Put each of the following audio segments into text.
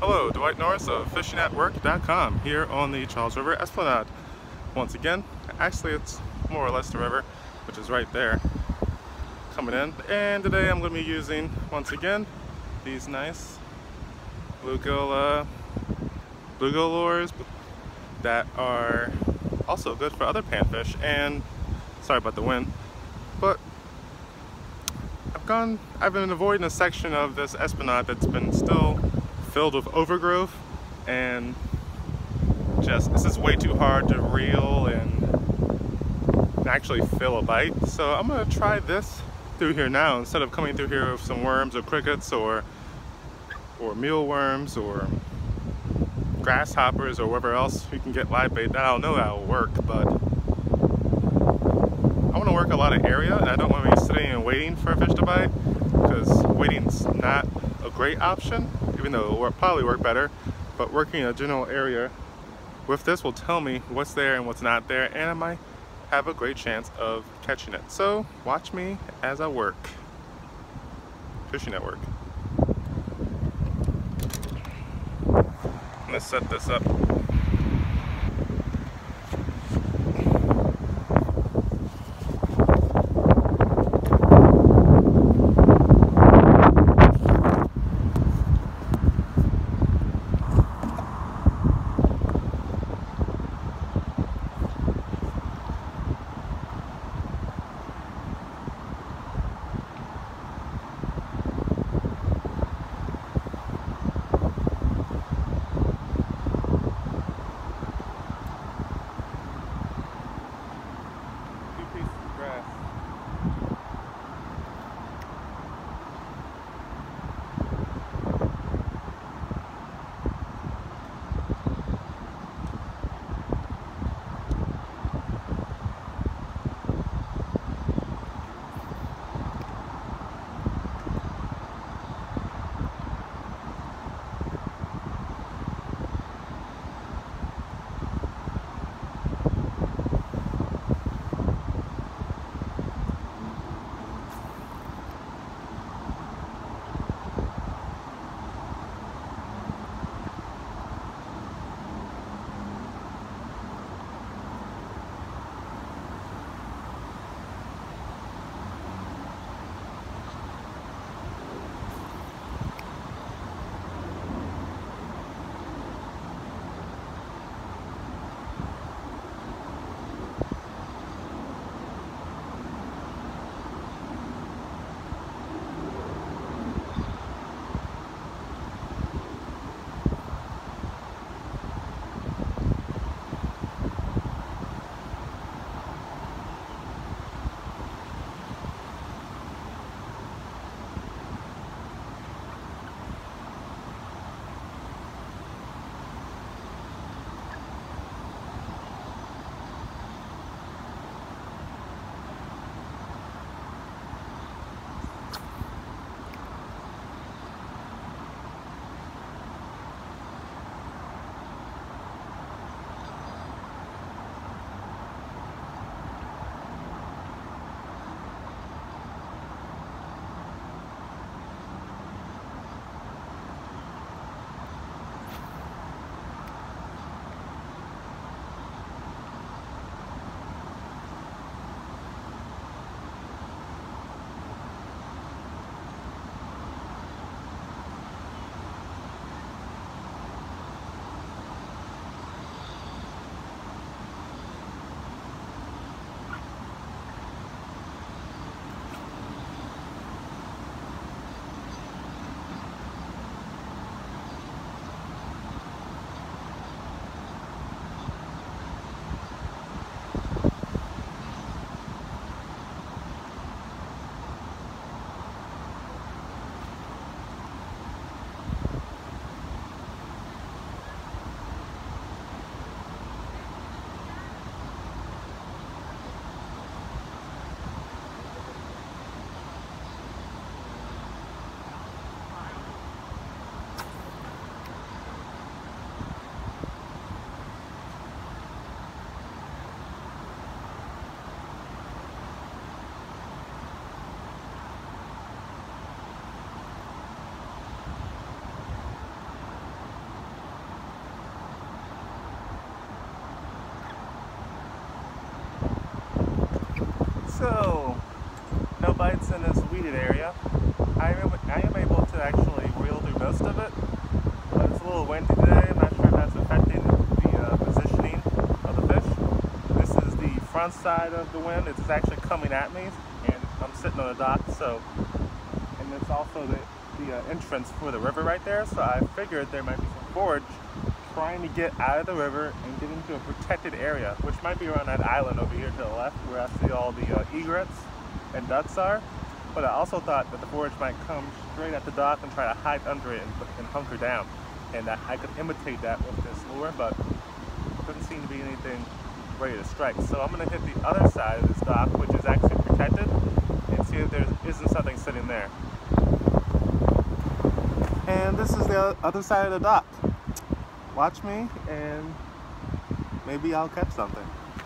Hello, Dwight Norris of FishingAtWork.com here on the Charles River Esplanade. Once again, actually it's more or less the river, which is right there, coming in. And today I'm going to be using, once again, these nice bluegill lures that are also good for other panfish. And sorry about the wind, but I've been avoiding a section of this esplanade that's been still filled with overgrowth, and this is way too hard to reel and actually fill a bite. So I'm gonna try this through here now instead of coming through here with some worms or crickets or mealworms or grasshoppers or wherever else you can get live bait. I don't know how it'll work, but I want to work a lot of area, and I don't want to be sitting and waiting for a fish to bite, because waiting's not a great option, even though it will probably work better. But working in a general area with this will tell me what's there and what's not there, and I might have a great chance of catching it. So watch me as I work. Fishing at Work. Let's set this up. weeded area. I am able to actually reel through most of it, but it's a little windy today. I'm not sure if that's affecting the positioning of the fish. This is the front side of the wind. It's actually coming at me, and I'm sitting on a dock, so, and it's also the entrance for the river right there, so I figured there might be some forage trying to get out of the river and get into a protected area, which might be around that island over here to the left where I see all the egrets and ducks are. But I also thought that the forage might come straight at the dock and try to hide under it and hunker down, and that I could imitate that with this lure, but doesn't seem to be anything ready to strike. So I'm going to hit the other side of this dock, which is actually protected, and see if there isn't something sitting there. And this is the other side of the dock. Watch me, and maybe I'll catch something.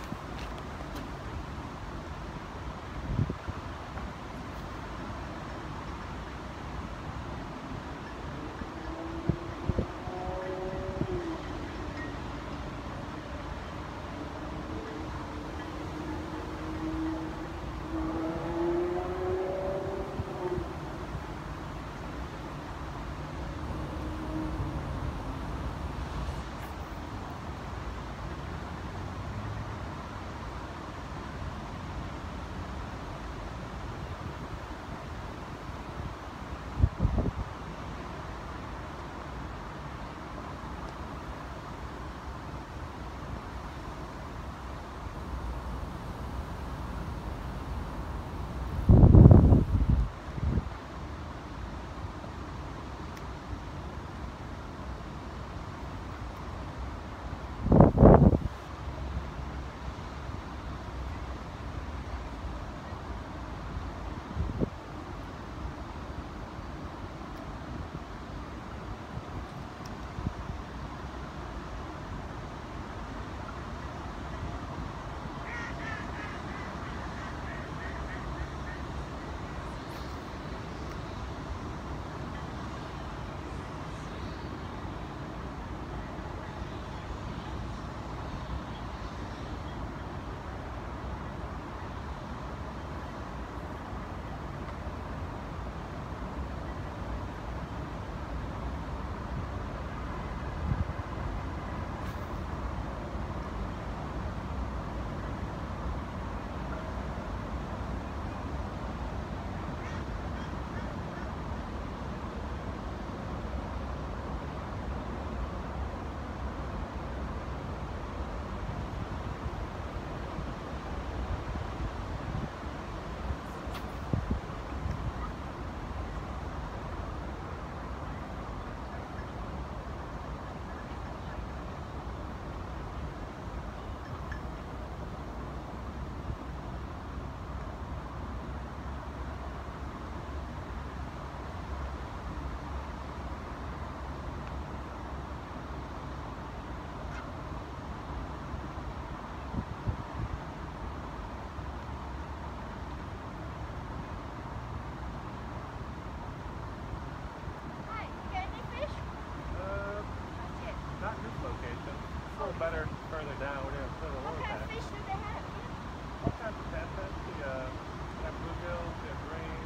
Better further down. We're gonna put a little What kind of fish do they have? All kinds of panfish. We have bluegills, we have green,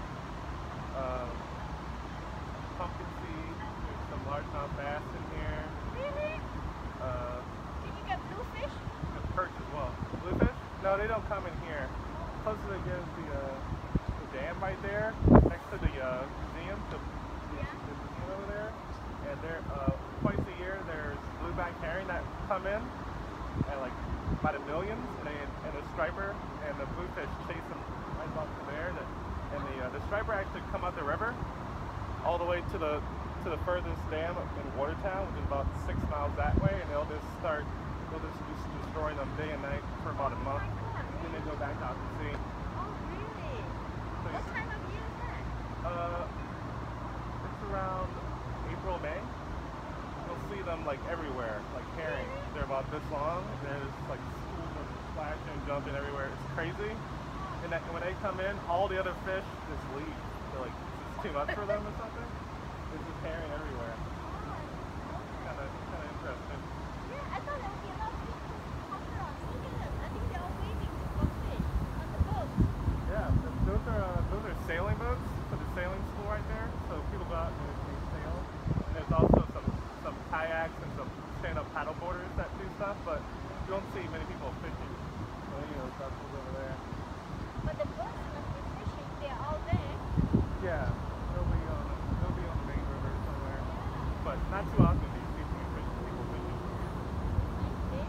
pumpkin seed. There's some largemouth bass in here. Really? Can you get bluefish? And perch as well. Bluefish? No, they don't come in here. Closer to the dam right there, next to the museum, the museum over there. And there, twice a year, there's blueback herring that come in, and like by the millions, and the striper and the bluefish chase them right up to there. And the striper actually come out the river all the way to the furthest dam in Watertown, which is about 6 miles that way, and they'll just destroy them day and night for about a month. And then they go back out to sea. Oh, really? So What time of year is that? It's around April, May. You'll see them like everywhere, like herring. They're about this long, and there's like schools of splashing, jumping everywhere. It's crazy. And when they come in, all the other fish just leave. They're like, it's too much for them or something. There's just herring everywhere. Kind of interesting. Yeah, I thought there would be a lot of fish just come around. Look at them. I think they're all waiting for fish on the boat. Yeah, those are sailing boats. kayaks and some stand-up paddle boarders that do stuff, but you don't see many people fishing. So anyways, that's what's over there. But the boats must be fishing. They're all there. Yeah, they'll be on the main river somewhere, but not too often do you see people fishing. Okay.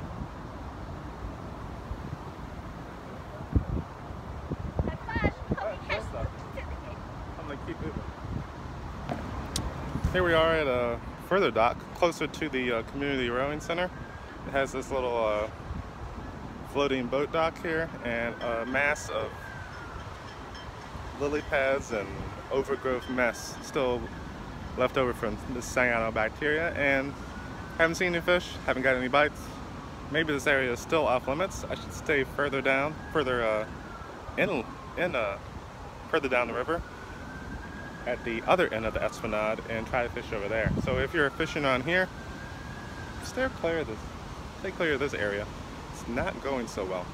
Nakash, Alright, we have what's up? today. I'm gonna keep moving. Here we are at a further dock, closer to the community rowing center. It has this little floating boat dock here and a mass of lily pads and overgrowth mess still left over from the cyanobacteria, and haven't seen any fish, haven't got any bites. Maybe this area is still off limits. I should stay further down, further down the river at the other end of the Esplanade and try to fish over there. So if you're fishing on here, stay clear of this area. It's not going so well.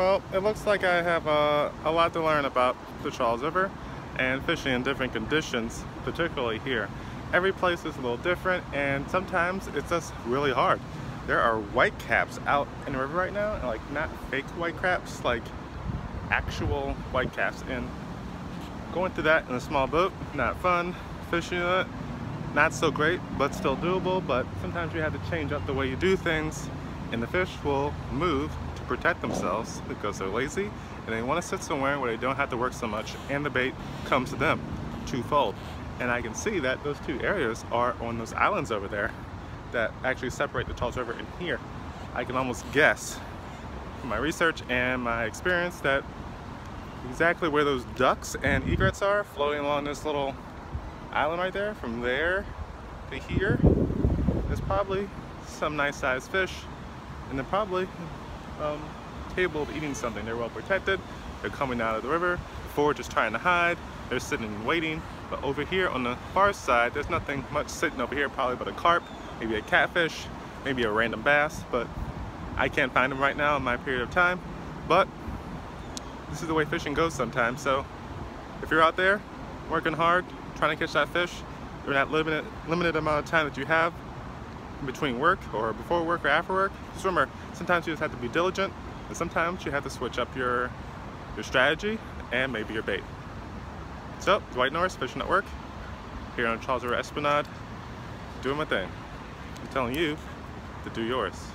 Well, it looks like I have a lot to learn about the Charles River and fishing in different conditions, particularly here. Every place is a little different, and sometimes it's just really hard. There are white caps out in the river right now, and like not fake white caps, like actual white caps. And going through that in a small boat, not fun. Fishing it, not so great, but still doable. But sometimes you have to change up the way you do things, and the fish will move to protect themselves because they're lazy and they want to sit somewhere where they don't have to work so much, and the bait comes to them twofold. And I can see that those two areas are on those islands over there that actually separate the Charles River and here. I can almost guess from my research and my experience that exactly where those ducks and egrets are floating along this little island right there, from there to here, there's probably some nice sized fish, and they're probably capable of eating something. They're well protected, they're coming out of the river, the forage is trying to hide, they're sitting and waiting. But over here on the far side, there's nothing much sitting over here, probably but a carp, maybe a catfish, maybe a random bass, but I can't find them right now in my period of time. But this is the way fishing goes sometimes. So if you're out there working hard, trying to catch that fish during that limited amount of time that you have in between work or before work or after work, just remember, sometimes you just have to be diligent, and sometimes you have to switch up your strategy and maybe your bait. So, Dwight Norris, Fishing Network, here on Charles River Esplanade, doing my thing. I'm telling you to do yours.